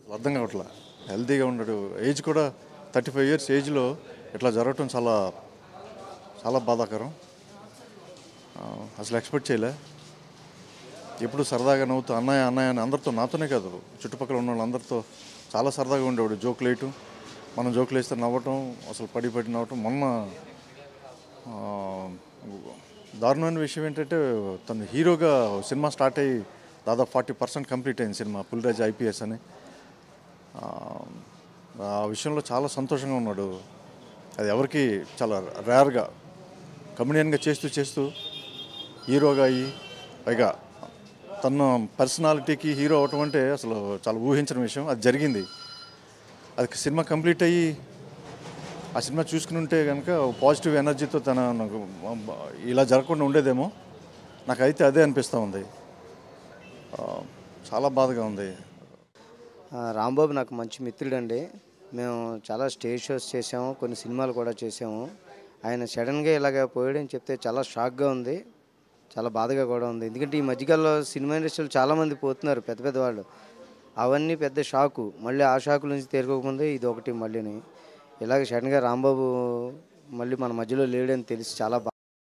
అర్థం కావట్లా. హెల్తీగా ఉన్నాడు. ఏజ్ కూడా 35 ఇయర్స్ ఏజ్లో ఇట్లా జరగటం చాలా చాలా బాధాకరం. అసలు ఎక్స్పెక్ట్ చేయలే. ఎప్పుడు సరదాగా నవ్వుతూ అన్నయ్య అన్నయ్య అని అందరితో, నాతోనే కాదు చుట్టుపక్కల ఉన్న వాళ్ళందరితో చాలా సరదాగా ఉండేవాడు. జోకులు వేయటం, మనం జోకులు వేస్తే నవ్వటం, అసలు పడి పడి నవ్వటం. మొన్న ఆ, దారుణమైన విషయం ఏంటంటే తను హీరోగా సినిమా స్టార్ట్ అయ్యి దాదాపు 40% కంప్లీట్ అయింది సినిమా, పులిరాజు ఐపీఎస్ అని. ఆ, ఆ విషయంలో చాలా సంతోషంగా ఉన్నాడు. అది ఎవరికి చాలా రేర్గా కమెడియన్గా చేస్తూ చేస్తూ హీరోగా అయ్యి, పైగా తన పర్సనాలిటీకి హీరో అవటం అంటే అసలు చాలా ఊహించిన విషయం. అది జరిగింది. అది సినిమా కంప్లీట్ అయ్యి ఆ సినిమా చూసుకుని ఉంటే కనుక పాజిటివ్ ఎనర్జీతో తన నాకు ఇలా జరగకుండా ఉండేదేమో. నాకైతే అదే అనిపిస్తూ ఉంది. చాలా బాధగా ఉంది. రాంబాబు నాకు మంచి మిత్రుడండి. మేము చాలా స్టేజ్ షోస్ చేసాము, కొన్ని సినిమాలు కూడా చేసాము. ఆయన సడన్గా ఇలాగ పోయాడని చెప్తే చాలా షాక్గా ఉంది, చాలా బాధగా కూడా ఉంది. ఎందుకంటే ఈ మధ్యకాలంలో సినిమా ఇండస్ట్రీలో చాలామంది పోతున్నారు, పెద్ద పెద్దవాళ్ళు. అవన్నీ పెద్ద షాకు. మళ్ళీ ఆ షాకు నుంచి తేరుకోకముందే ఇది ఒకటి మళ్ళీని ఇలాగ సడన్గా రాంబాబు మళ్ళీ మన మధ్యలో లేడని తెలిసి చాలా